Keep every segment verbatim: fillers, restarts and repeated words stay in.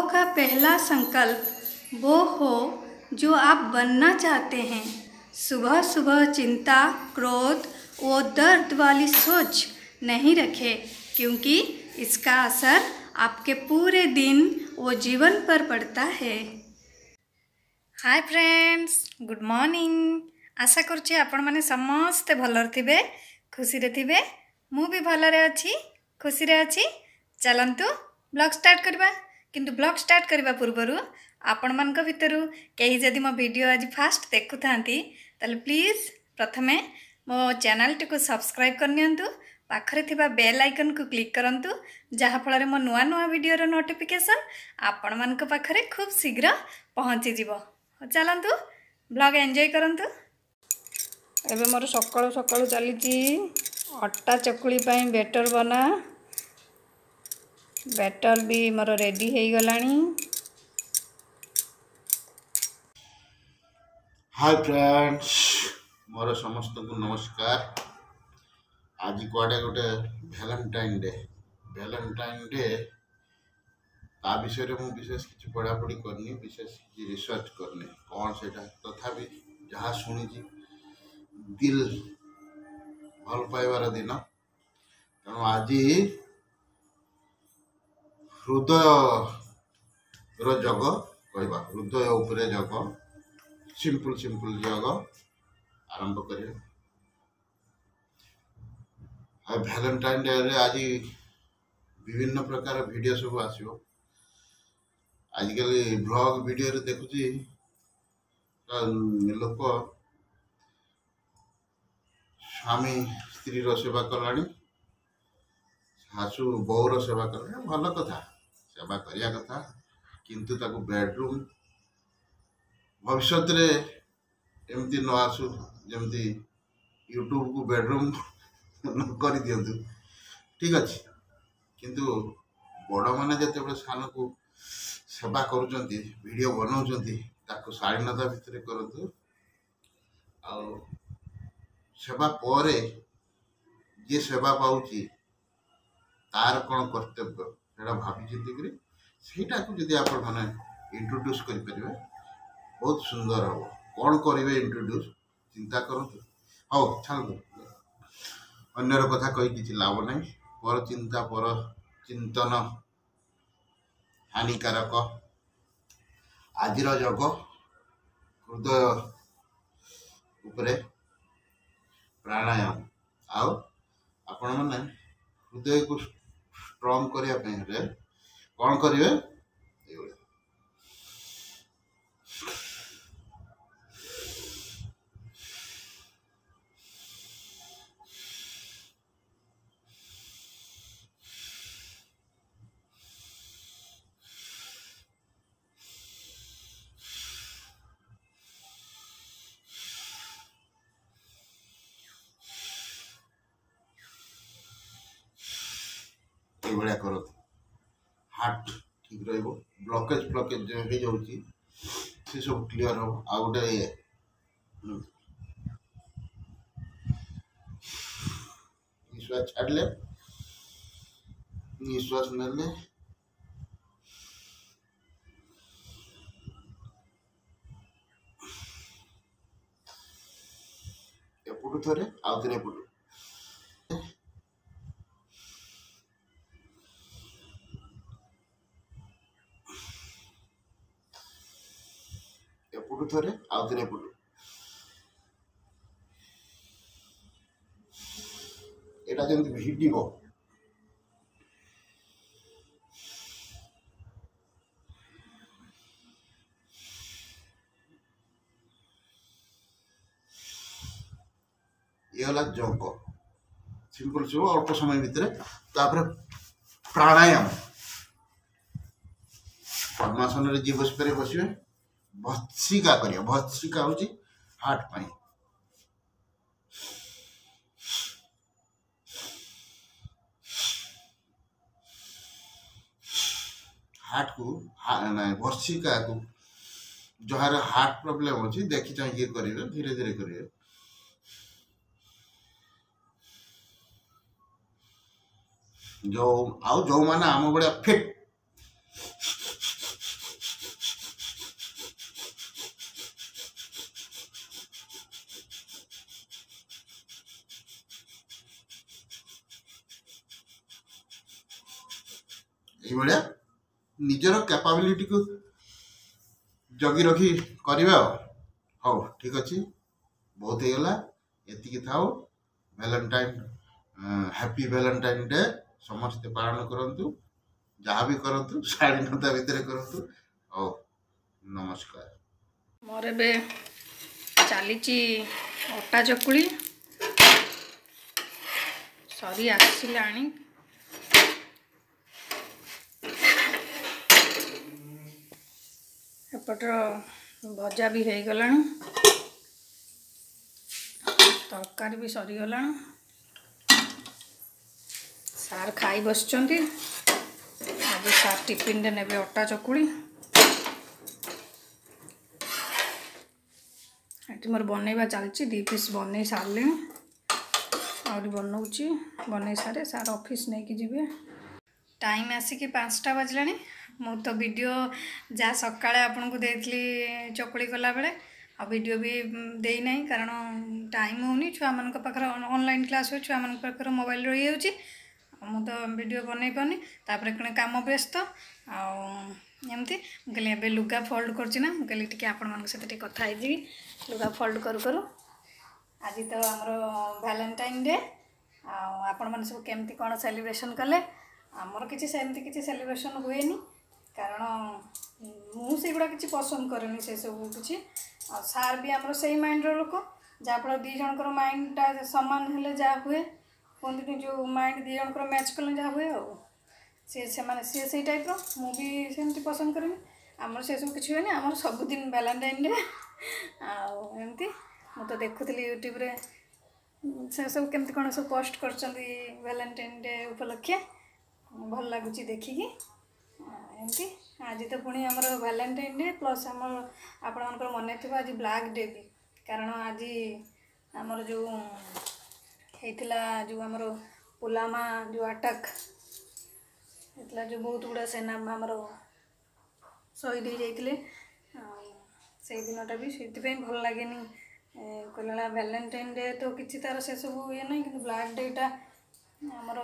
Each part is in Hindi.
का पहला संकल्प वो हो जो आप बनना चाहते हैं। सुबह सुबह चिंता, क्रोध व दर्द वाली सोच नहीं रखें, क्योंकि इसका असर आपके पूरे दिन व जीवन पर पड़ता है। Hi friends, good morning. आशा करुच्ची आपण माने समस्ते भलर थिबे, खुशी रे थिबे। मु भी भलरे अछि, खुशी रे अछि। चलंतु ब्लॉग स्टार्ट करबा। किंतु ब्लॉग स्टार्ट करबा पूर्वरु आपण मानक भितरु केही जदि मो वीडियो आज फास्ट देखु थांती तले प्लीज प्रथमे मो चैनल टिको सब्सक्राइब करनियंतु, पाखरे थिबा बेल आइकन को क्लिक करंतु, जहा फଳରେ मो नुआ नुआ वीडियो रो नोटिफिकेशन आपण मानक पाखरे खूब शीघ्र पहुंची जिवो। चलंतु ब्लॉग एंजॉय करंतु। एबे मोर सकाळु सकाळु चलीची अट्टा चकुली पाई बेटर बना। बैटर भी मोर रेडी हो गलानी। हाय फ्रेंड्स, मोर समस्त को नमस्कार। आज कुआडे गोटे वैलेंटाइन डे वैलेंटाइन डे ता विषय में विशेष किसी पढ़ापढ़ी करनी, विशेष किसी रिसर्च करनी कौन से तथापि जहाँ शुणी दिल भल पाइबार दिन। तेणु आज हृदय जग कहवा, हृदय उपरे जग, सिंपल सिंपल जग आरंभ करें। वैलेंटाइन डे रे आज विभिन्न प्रकार वीडियो सब आसो। आजिकल ब्लॉग वीडियो रे देखुची लोक स्वामी स्त्री रो सेवा कलानी, शाशु बोर सेवा कलानी। भल कथा, सेवा करिया कथा, किंतु ताको बेडरूम भविष्य रे एमती न आसु जमती यूट्यूब को बेडरूम न कर दियंतु। ठीक अच्छे, किंतु बड़ माने जते बड़े सान को सेवा करूचंती, वीडियो बनाउचंती, ताको शालीनता भितर करंतु। आ सेवा परे जे सेवा पाउची तार कौन कर्तव्य सेटा भावी चिंतिक सेटा को जदि आप माने इंट्रोड्यूस कर परिबे बहुत सुंदर हम। कौन करेंगे इंट्रोड्यूस चिंता करतु। हाँ छाड़ू, अन्यर कथा कही किसी लाभ ना। पर चिंता पर चिंतन हानिकारक। आजिर जग हृदय उपरे प्राणायाम आउ आपण मैंने हृदय को स्ट्रॉन्ग करने कौन करेंगे। ये करो, हार्ट ठीक रहिबो, ब्लॉकेज ब्लॉकेज जो हो जाउची से सब क्लियर हो। आ गोटे ये निश्वास छाड़ले, निश्वास नेले, एपुटू थरे आउ थरे एपुटू एपुटू थरे आउ थरे एपुटू। एटा जंतु भिडिबो ये होला जंक। सिंपल सब अल्प समय भितर तापर प्राणायाम पद्मासन रे जी बस पर बसिबे। भत्सिका करियो, भत्सिका होची हार्ट पाई। हार्ट को ना भत्सिका को जहार हार्ट प्रॉब्लम अछि देखि चाहिए करिवे, धीरे धीरे करिवे। जो आउ जो माने आम बड़े फिट भाया निजर कैपेबिलिटी को जगी रखी करवा। हाँ ठीक अच्छे बहुत हो गला एति थाओ। वैलेंटाइन हैप्पी वैलेंटाइन डे समस्ते पालन करंतु जहाँ भी करंतु शालीनता भितर करंतु। ओ नमस्कार। मोर बे चली अटा चकुली सरी आसला एपटर भजा भी हो गला तरकारी भी सरीगला सार खाई बस आज सार टिफिन रे नेबे अटा चकुली ये मोर बनइबा चलती दी पीस बन सारे आहरी बनाऊँगी बन सारे सार ऑफिस नहीं कि जीवे। टाइम आसिक पाँचटा बजला मु तो वीडियो जहाँ सकाଳେ आपन को देती चकुली कला बेले आ वीडियो भी दे ना कारण टाइम होनी छुआ मान पाखर ऑनलाइन क्लास हो छुआ मान पाखर मोबाइल रही जाऊँगी मु तो वीडियो बन पानी तापर कौन काम व्यस्त आमती मुझे एवं लुगा फोल्ड करना मुझे टी आपण मान सहित कथा जी लुगा फोल्ड करू करू आज तो आमर वैलेंटाइन डे आपण मैंने सब केमती कौन सेलिब्रेशन कले आमर किसी सेमती किसी सेलिब्रेशन हुए कारण मुझे गुड़ा किसी पसंद करेनि से सब किसी सार भी आमर से माइंड लोक जहाँफल दी जनकर माइंडटा सामान हेले जहाँ हुए कहते जो माइंड दी जनकर मैच कले जहाँ हुए आ सी से माने सी से टाइप मु भी सेमती पसंद करेनि आमर से सब किसी हुए आमर सबुदिन वैलेंटाइन डे आमती मु तो देखुली यूट्यूब रे से सब केमती कौन सब पोस्ट कर वैलेंटाइन डे उपलक्षे भल लगुच देखिकी एमती आज तो पुणी आमर वैलेंटाइन डे प्लस आम आपण मन मन थी आज ब्लैक डे भी कारण आज आमर जो होता जो आमर पुलवामा जो अटैक होता जो बहुत गुड़ा सेना आमर शहीद हो जाते से दिनटा भी से भल लगे कहला वैलेंटाइन डे तो किसी तार से सब ये ना कि ब्लैक डेटा आमर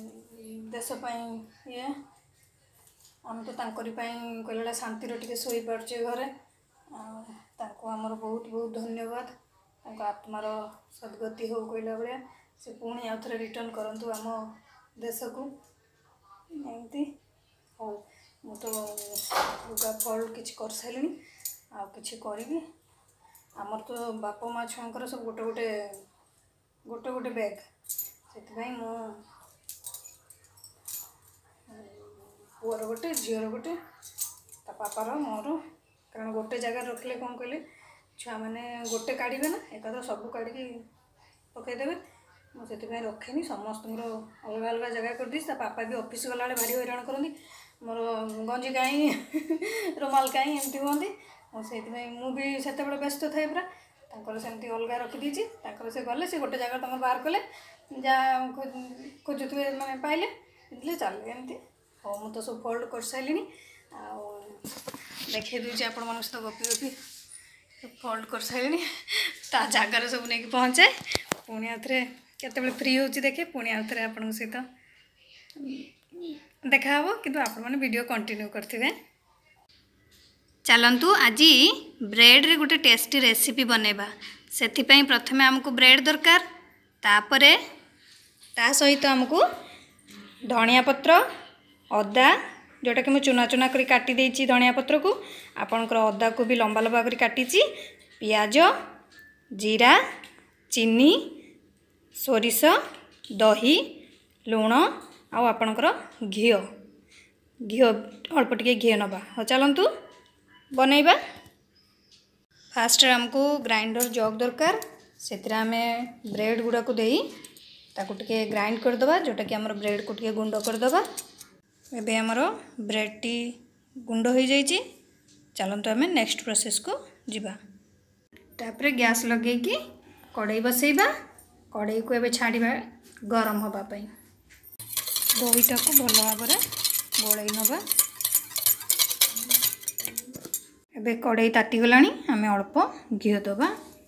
देशपाई ये आम तो कहला शांति टे शोई पार्चे घरे आमर बहुत बहुत धन्यवाद आत्मार सद्गति हो कहला भाया से पुणी आउ थे रिटर्न करूँ आम देश को एमती हो मु तो लुगा फोल्ड किसी कर सारे आ कि करी आमर तो बापा माँ छुआर सब गोटे गोटे गोटे गोटे बैग से मो पुअर गोटे झीर गोटे पापार मोर कारण गोटे जगह रखिले कौन कहले छुआ मैंने गोटे काढ़े ना एक सब काढ़ पकईदे मुझे रखेनी समस्त अलग अलग जगह कर दी पापा भी ऑफिस गला भारी हैरान करती मोर गंजी कहीं रुमाल कहीं एमती हमें मुझे मुझे से व्यस्त थाए पूरा सेमती अलग रखीदी से गले से गोटे जगह तुम बाहर कले जहाँ खोजुवे मैंने पाइले पिंधले चले एमती हाँ मुझे तो सब फोल्ड कर सारे देखे दूसरी आपण मन सहित गपी गपी फोल्ड कर सारे ता जगार सब नहीं पहुँचाए पुणी आउ थे केत फ्री हो देखे पुणी आउ थे आपण सहित देखा कि आपण मैंने वीडियो कंटिन्यू करते चलतु आज ब्रेड रे गोटे टेस्टी रेसिपी बनैबा से प्रथम आमको ब्रेड दरकार तापर ता सहित आमको धनिया पत्र अदा जोटा कि मुझे चुना चुना करी काटी देछि धनिया पत्र को आपणकर अदा को भी लंबा लंबा करी काटिछि पियाज जीरा चीनी सोरिष दही लुण आउ आपणकर घी घी अल्प टिके घी नबा हो चलतु बनैबा फास्ट आमको ग्राइंडर जग दरकार से आम ब्रेड गुड़ा को दे ताकू टिके ग्राइंड करदे जोटा कि आमर ब्रेड को टिके गुंड करदे एबे आमर ब्रेड टी गुंड हो जाइए चलतु आम नेक्स्ट प्रोसेस को जीवा तापर गैस लगे कि कड़ाई बसैबा कड़ाई को एबे छाड़िबा गरम होगापी दहीटा को भल भाव गोल नवा एबे कड़ाई ताती गलानी आम अल्प घी दबा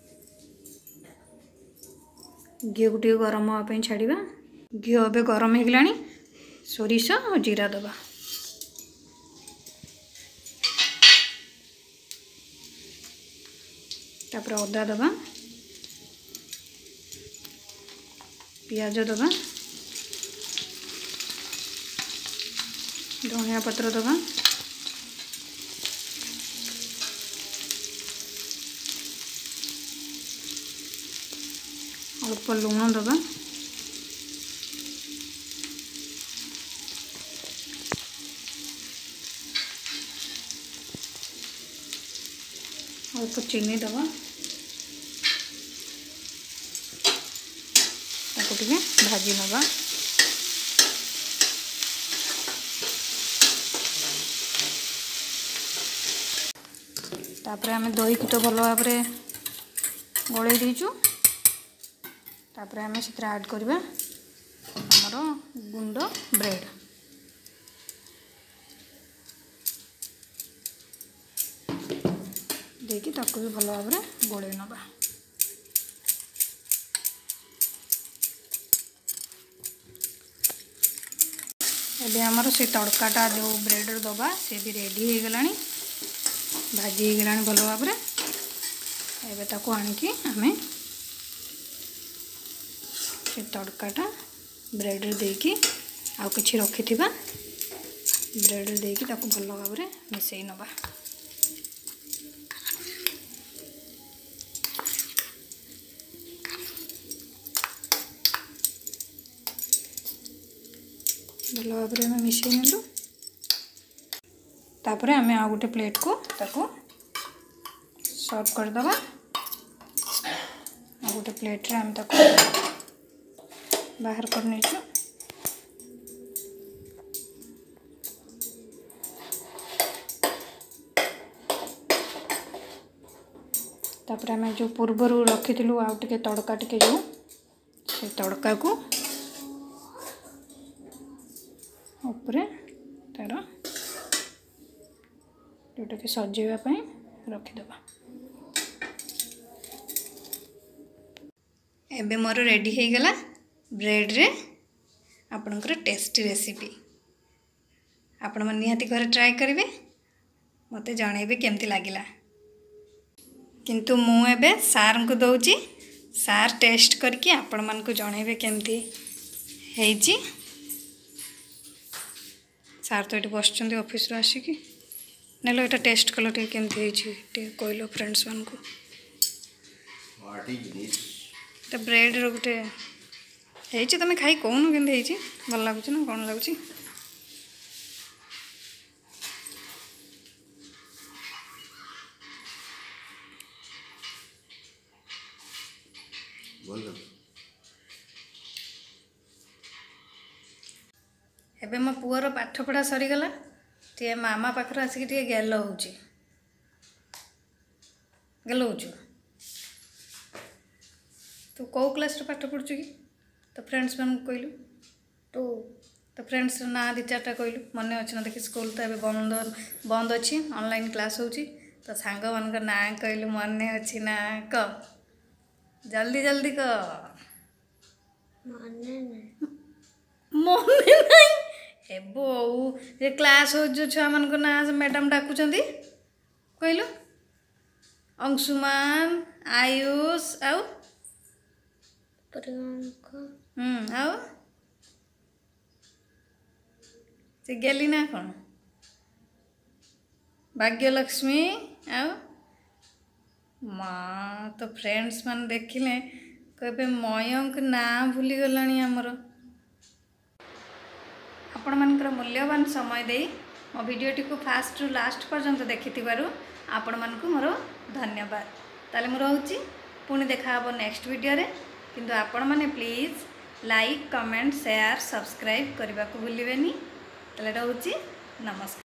घी को टे गरम होगापी छाड़िबा घी एबे गरम हो गलानी सोरिष और जीरा दबा तापर अदा दबा, पियाज दबा, धनिया पत्र दबा, अल्प लुण दबा, अल्प चीनी दबा, ताको टिके भाजी नबा। तापर आमे दही की तो भल भाव गोले दीचु। तापर आमे से ऐड करबा हमर गुंड ब्रेड। देखि ताको भी भल भाव गोले नबा। एबे हमर से तड़काटा जो ब्रेड दबा से भी रेडी हो गलानी, भाजी हो गलानी भल भाव। एबे ताको आनिकी आमे से तड़काटा ब्रेड देकी आउ किछि रखिथिबा ब्रेड देकी ताको भल भाव मिसई नबा। भल भाव में मिसई नेलु। तापर आमे आ गोटे प्लेट को ताको सर्व कर दबा। आ गोटे प्लेट रे आमे ताको बाहर कर नेछु। तापर आमे जो पूर्वरु रखिथिलु आउ टिके तड़का टिके जो से तड़का को ऊपर तार जोटा कि सजेवा पई रखिदबा। एबे मोर रेडी हो गला ब्रेड रे आपनकर टेस्टी रेसिपी। आपण मन निहाती घर ट्राई करिवे, मते जणेबे केमती लागिला। किंतु मु एबे सार को दउची, सार टेस्ट करके आपण मन को जणेबे केमती हेची। सार तो ये बस ऑफिस रो आसिकी नेलो एटा टेस्ट कलो टे केमती हेची टे कहलो फ्रेंड्स मान को। तो ब्रेड रो गुटे हेची तमे खाई कोन केमती हेची भल लागुची ना कोन लागुची। एबे मो पुअर पाठ पढ़ा सरीगला, टे मामा पाखर आसिक टे गेल होची गेल होचु। तू कौ क्लास रे पाठ पढ़छु की? तो फ्रेंड्स मान कहलु तो तो फ्रेंड्स ना दी चारटा कहलु मन अच्छे ना देखि। स्कूल तो एबे बंद बंद अच्छी, ऑनलाइन क्लास होची। तो सांग मान ना कहलु मन अच्छी ना क जल्दी जल्दी क मन नहीं हे बो ये क्लास हो जो छुआ मान को ना मैडम डाकुचंदी कहलु अंशुमान आयुष आउ प्रियंका हम्म आउ से गेली ना कौन भाग्यलक्ष्मी आउ माँ। तो फ्रेंड्स मान देखिले कहे मयंक ना भूली गलानी आमर। आपण मानकर मूल्यवान समय दे मो वीडियोटी को फास्ट रु लास्ट पर्यंत देखिथिबारु आपण मानकु मोर धन्यवाद। ताले मु रहउची पुणी देखा हबो नेक्स्ट वीडियो रे। किंतु आपण माने please like comment share subscribe करबा को भूलिबेनी। ताले रहउची नमस्कार।